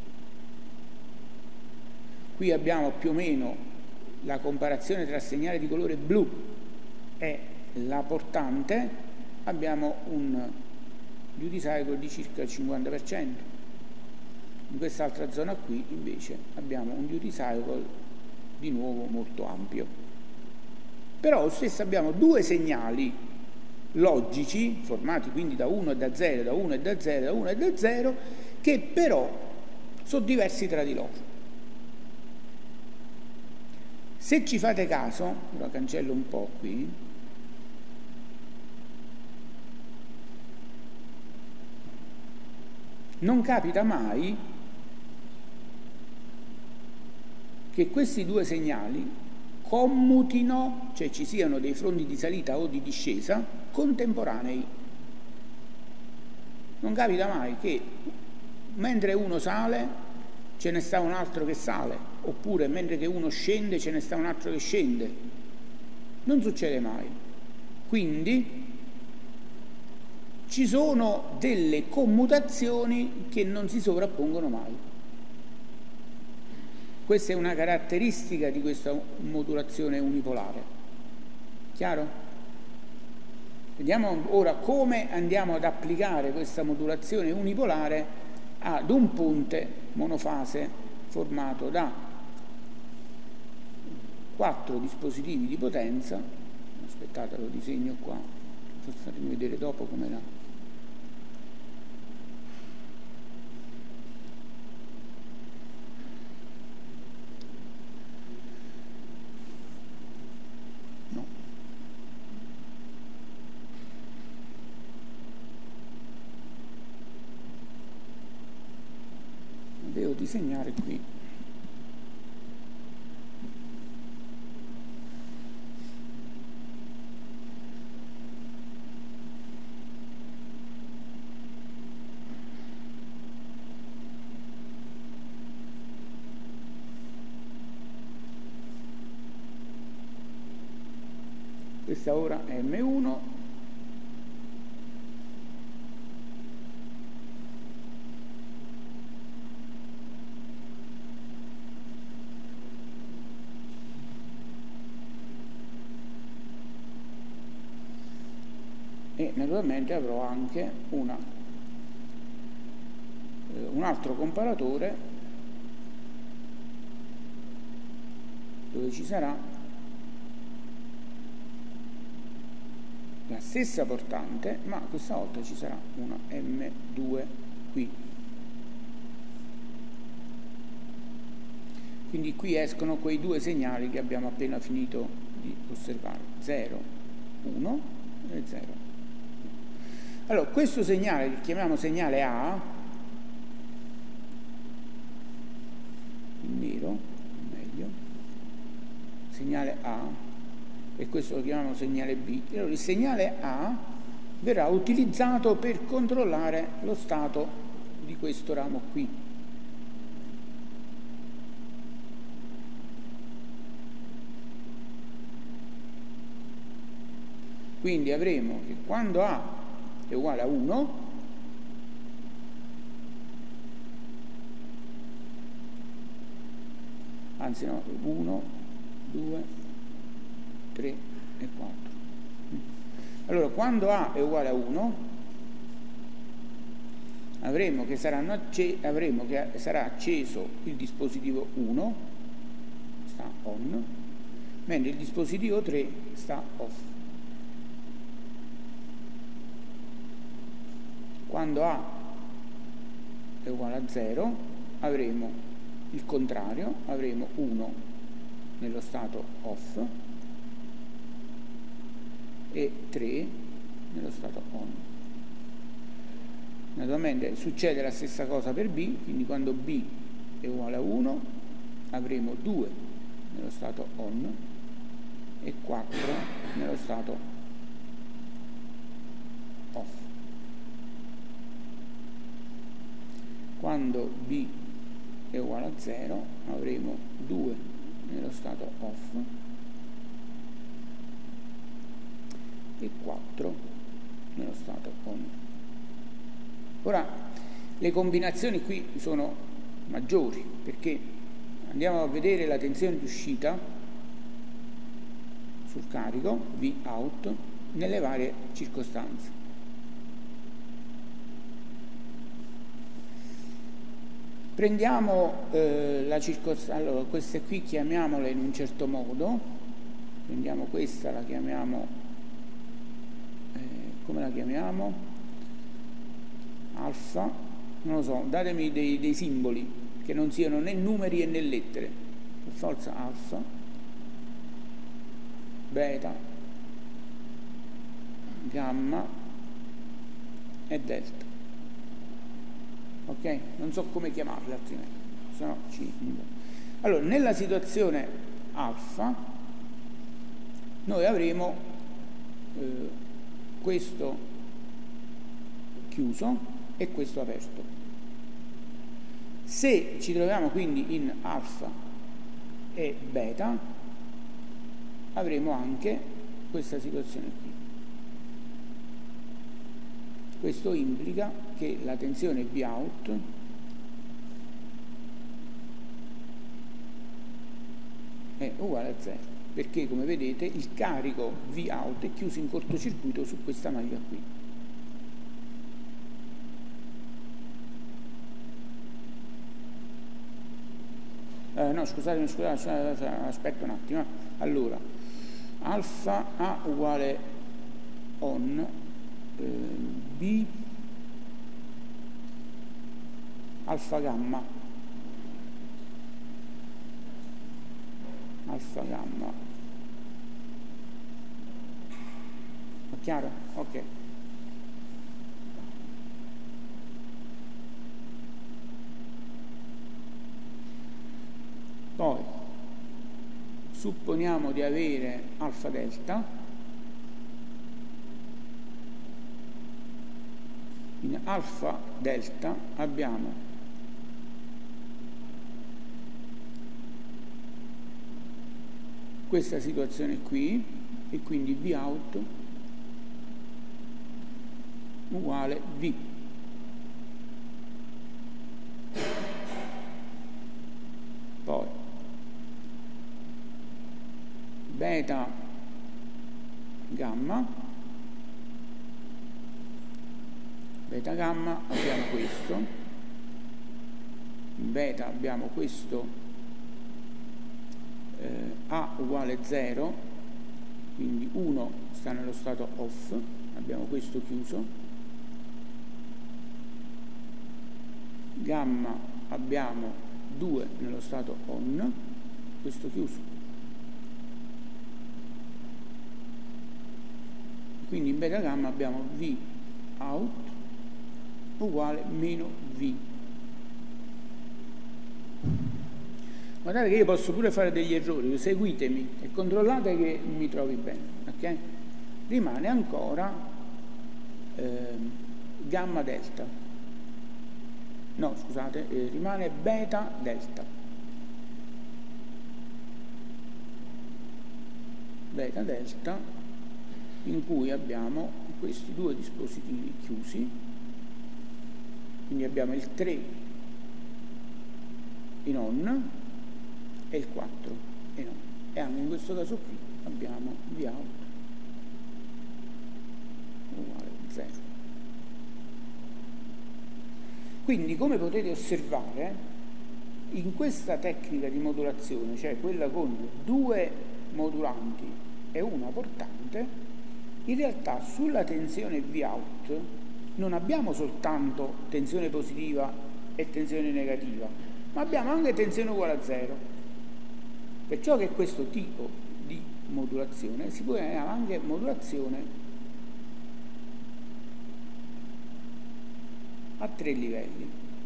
Qui abbiamo più o meno la comparazione tra il segnale di colore blu e la portante, abbiamo un duty cycle di circa il 50%. In quest'altra zona qui invece abbiamo un duty cycle di nuovo molto ampio. Però lo stesso abbiamo due segnali logici, formati quindi da 1 e da 0, da 1 e da 0, da 1 e da 0, che però sono diversi tra di loro. Se ci fate caso, lo cancello un po' qui, non capita mai che questi due segnali commutino, cioè ci siano dei fronti di salita o di discesa contemporanei. Non capita mai che mentre uno sale ce ne sta un altro che sale, oppure mentre che uno scende ce ne sta un altro che scende. Non succede mai. Quindi ci sono delle commutazioni che non si sovrappongono mai. Questa è una caratteristica di questa modulazione unipolare. Chiaro? Vediamo ora come andiamo ad applicare questa modulazione unipolare ad un ponte monofase formato da 4 dispositivi di potenza. Aspettate, lo disegno qua, fatemi vedere dopo come la... Devo disegnare qui. questa ora è M1, e naturalmente avrò anche un altro comparatore dove ci sarà la stessa portante, ma questa volta ci sarà una M2 qui. Quindi qui escono quei due segnali che abbiamo appena finito di osservare, 0, 1 e 0. Allora, questo segnale che chiamiamo segnale A, il nero, meglio, segnale A, e questo lo chiamiamo segnale B. Allora, il segnale A verrà utilizzato per controllare lo stato di questo ramo qui. Quindi avremo che quando A è uguale a 1, anzi no, 1, 2, 3 e 4. Allora, quando A è uguale a 1, avremo che sarà acceso il dispositivo 1, sta on, mentre il dispositivo 3 sta off. Quando A è uguale a 0, avremo il contrario, avremo 1 nello stato off e 3 nello stato on. Naturalmente succede la stessa cosa per B, quindi quando B è uguale a 1 avremo 2 nello stato on e 4 nello stato off. Quando B è uguale a 0 avremo 2 nello stato off e 4 nello stato on. Ora, le combinazioni qui sono maggiori, perché andiamo a vedere la tensione di uscita sul carico, V out, nelle varie circostanze. Prendiamo la circostanza, allora queste qui chiamiamole in un certo modo, prendiamo questa, la chiamiamo, come la chiamiamo? Alfa, non lo so, datemi dei simboli che non siano né numeri né lettere, per forza alfa, beta, gamma e delta. Ok? Non so come chiamarle altrimenti, se no ci... Allora, nella situazione alfa noi avremo questo chiuso e questo aperto. Se ci troviamo quindi in alfa e beta, avremo anche questa situazione qui. Questo implica che la tensione V out è uguale a 0, perché come vedete il carico V out è chiuso in cortocircuito su questa maglia qui. No, scusate, aspetta un attimo. Allora, alfa A uguale on, B alfa gamma, è chiaro? Ok. Poi supponiamo di avere alfa delta. In alfa delta abbiamo questa situazione qui, e quindi V out uguale V. Poi beta gamma abbiamo questo, in beta abbiamo questo A uguale 0, quindi 1 sta nello stato off, abbiamo questo chiuso, gamma abbiamo 2 nello stato on, questo chiuso. Quindi in beta gamma abbiamo V out uguale meno V. Guardate che io posso pure fare degli errori, seguitemi e controllate che mi trovi bene, ok? Rimane ancora gamma delta, no scusate, rimane beta delta, in cui abbiamo questi due dispositivi chiusi, quindi abbiamo il 3 in on e il 4 in on, e anche in questo caso qui abbiamo V out uguale 0. Quindi, come potete osservare, in questa tecnica di modulazione, cioè quella con due modulanti e una portante, in realtà sulla tensione V out non abbiamo soltanto tensione positiva e tensione negativa, ma abbiamo anche tensione uguale a 0. Perciò che questo tipo di modulazione si può chiamare anche modulazione a 3 livelli.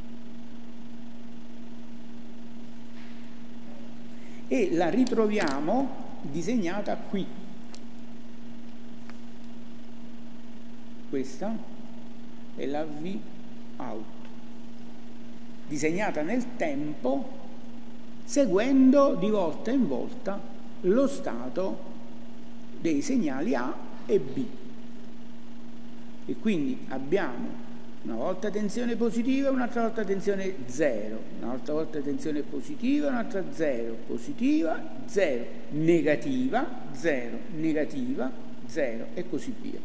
E la ritroviamo disegnata qui. Questa è la V out, disegnata nel tempo, seguendo di volta in volta lo stato dei segnali A e B. E quindi abbiamo una volta tensione positiva, un'altra volta tensione 0, un'altra volta tensione positiva, un'altra 0, positiva, 0, negativa, 0, negativa, 0 e così via.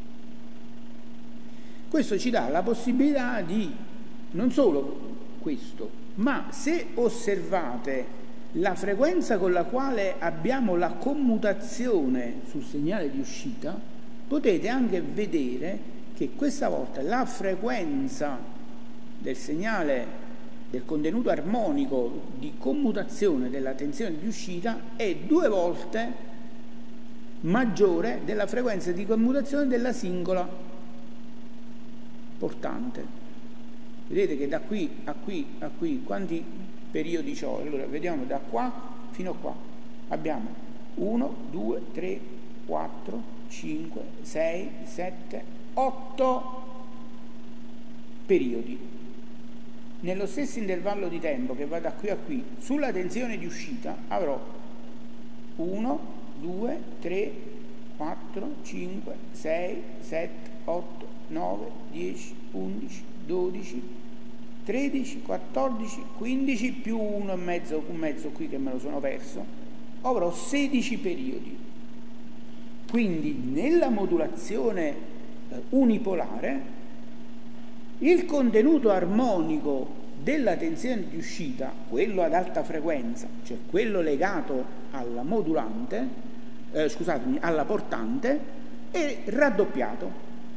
Questo ci dà la possibilità di, non solo questo, ma se osservate la frequenza con la quale abbiamo la commutazione sul segnale di uscita, potete anche vedere che questa volta la frequenza del segnale, del contenuto armonico di commutazione della tensione di uscita è 2 volte maggiore della frequenza di commutazione della singola portante. Vedete che da qui a qui a qui quanti periodi ho? Allora vediamo da qua fino a qua. Abbiamo 1, 2, 3, 4, 5, 6, 7, 8 periodi. Nello stesso intervallo di tempo che va da qui a qui, sulla tensione di uscita avrò 1, 2, 3, 4, 5, 6, 7, 8, 9, 10, 11, 12, 13, 14, 15 più un mezzo qui che me lo sono perso, avrò 16 periodi. Quindi nella modulazione unipolare il contenuto armonico della tensione di uscita, quello ad alta frequenza, cioè quello legato alla modulante, alla portante, è raddoppiato.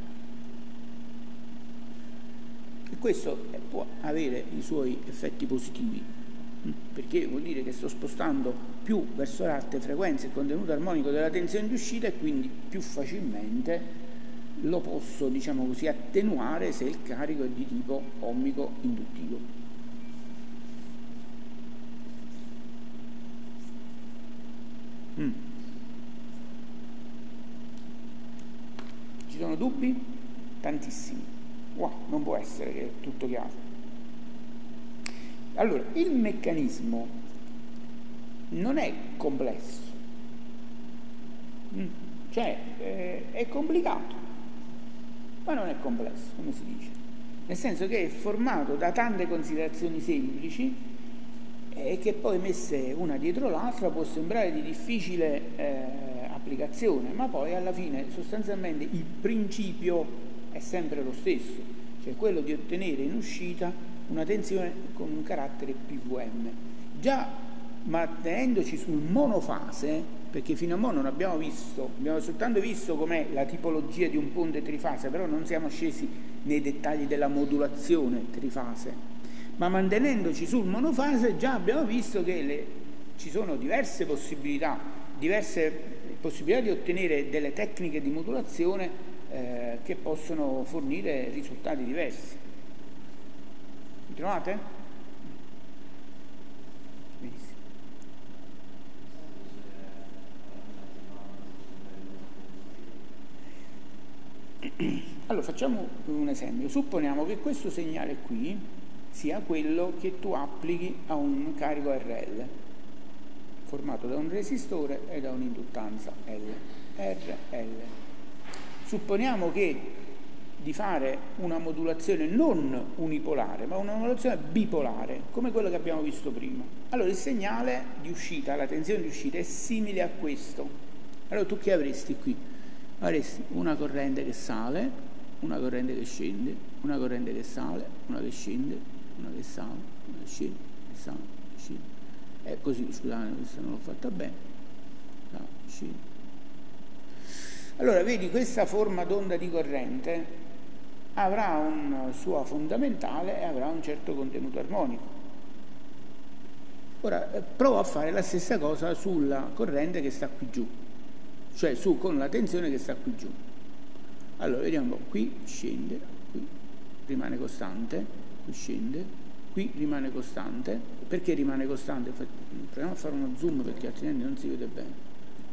E questo può avere i suoi effetti positivi, perché vuol dire che sto spostando più verso le alte frequenze il contenuto armonico della tensione di uscita e quindi più facilmente lo posso, diciamo così, attenuare se il carico è di tipo ohmico induttivo. Ci sono dubbi? Tantissimi. Wow, non può essere che è tutto chiaro. Allora, il meccanismo non è complesso. Cioè è complicato, ma non è complesso, come si dice, nel senso che è formato da tante considerazioni semplici e che poi messe una dietro l'altra può sembrare di difficile applicazione, ma poi alla fine sostanzialmente il principio è sempre lo stesso, cioè quello di ottenere in uscita una tensione con un carattere PVM. Già mantenendoci sul monofase, perché fino a ora non abbiamo visto, abbiamo soltanto visto com'è la tipologia di un ponte trifase, però non siamo scesi nei dettagli della modulazione trifase, ma mantenendoci sul monofase già abbiamo visto che ci sono diverse possibilità di ottenere delle tecniche di modulazione che possono fornire risultati diversi. Mi trovate? Benissimo. Allora facciamo un esempio. Supponiamo che questo segnale qui sia quello che tu applichi a un carico RL formato da un resistore e da un'induttanza RL. Supponiamo che di fare una modulazione non unipolare, ma una modulazione bipolare, come quello che abbiamo visto prima. Allora il segnale di uscita, la tensione di uscita è simile a questo. Allora tu che avresti qui? Avresti una corrente che sale, una corrente che scende, una corrente che sale, una che scende, una che sale, una che scende, che sale, scende. E così, scusate, questa non l'ho fatta bene. No, scende. Allora, vedi, questa forma d'onda di corrente avrà una sua fondamentale e avrà un certo contenuto armonico. Ora, provo a fare la stessa cosa sulla corrente che sta qui giù, cioè con la tensione che sta qui giù. Allora, vediamo, qui scende, qui rimane costante, qui scende, qui rimane costante. Perché rimane costante? Proviamo a fare uno zoom perché altrimenti non si vede bene.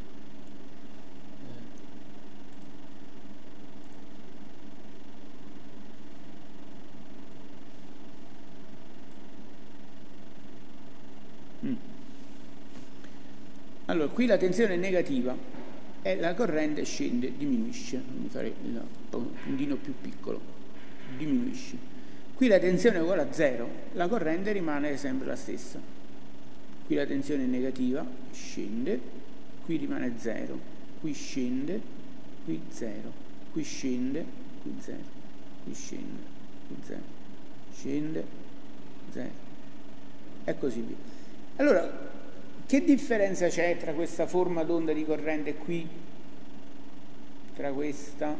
Allora, qui la tensione è negativa e la corrente scende, diminuisce, quindi farei il puntino più piccolo, diminuisce. Qui la tensione è uguale a 0, la corrente rimane sempre la stessa. Qui la tensione è negativa, scende, qui rimane 0, qui scende, qui 0, qui scende, qui 0, qui scende, qui 0, scende, 0 e così via. Allora, che differenza c'è tra questa forma d'onda di corrente qui, tra questa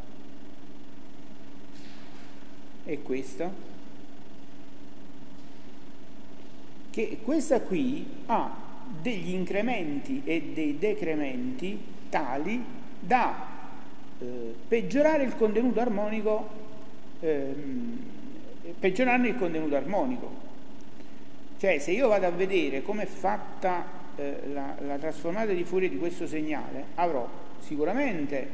e questa? Che questa qui ha degli incrementi e dei decrementi tali da peggiorare il contenuto armonico, peggiorarne il contenuto armonico. Cioè, se io vado a vedere come è fatta la trasformata di Fourier di questo segnale, avrò sicuramente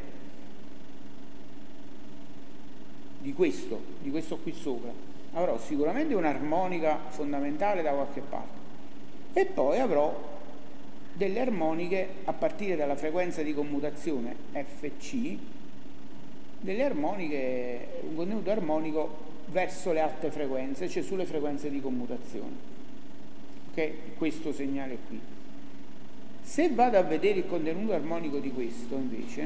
di questo qui sopra, avrò sicuramente un'armonica fondamentale da qualche parte e poi avrò delle armoniche a partire dalla frequenza di commutazione FC, delle armoniche, un contenuto armonico verso le alte frequenze, cioè sulle frequenze di commutazione. Ok? Questo segnale qui. Se vado a vedere il contenuto armonico di questo, invece,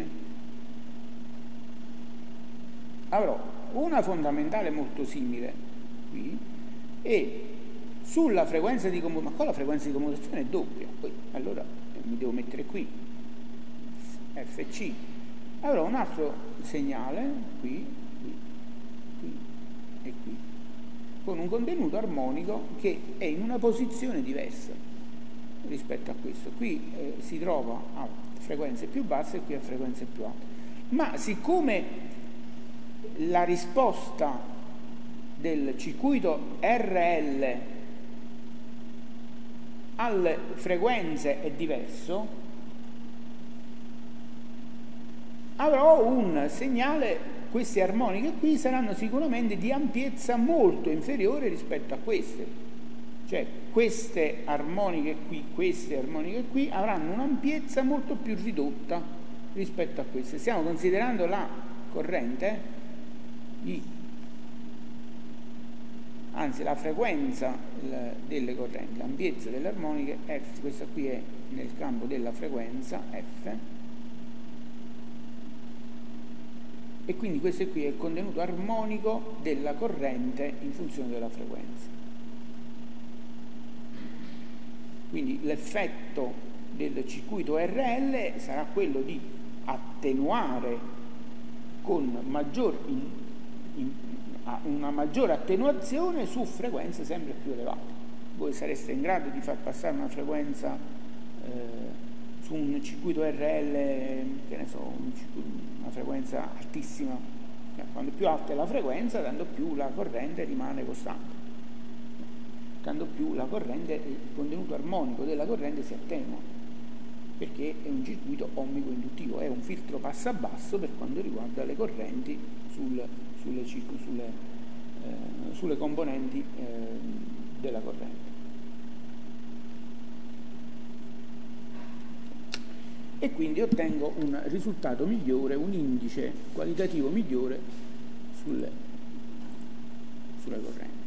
avrò una fondamentale molto simile qui e sulla frequenza di commutazione, ma qua la frequenza di commutazione è doppia, poi allora mi devo mettere qui, FC, avrò un altro segnale qui, qui, qui e qui, con un contenuto armonico che è in una posizione diversa rispetto a questo. Qui si trova a frequenze più basse e qui a frequenze più alte. Ma siccome la risposta del circuito RL alle frequenze è diverso, avrò un segnale. Queste armoniche qui saranno sicuramente di ampiezza molto inferiore rispetto a queste, cioè queste armoniche qui avranno un'ampiezza molto più ridotta rispetto a questo. Stiamo considerando la corrente I, anzi la frequenza delle correnti, l'ampiezza delle armoniche F, questa qui è nel campo della frequenza F, e quindi questo qui è il contenuto armonico della corrente in funzione della frequenza. Quindi l'effetto del circuito RL sarà quello di attenuare con una maggiore attenuazione su frequenze sempre più elevate. Voi sareste in grado di far passare una frequenza su un circuito RL, che ne so, una frequenza altissima. Quando più alta è la frequenza, tanto più la corrente rimane costante, tanto più la corrente, il contenuto armonico della corrente si attenua, perché è un circuito ohmico induttivo, è un filtro passa-basso per quanto riguarda le correnti sulle componenti della corrente. E quindi ottengo un risultato migliore, un indice qualitativo migliore sulle correnti.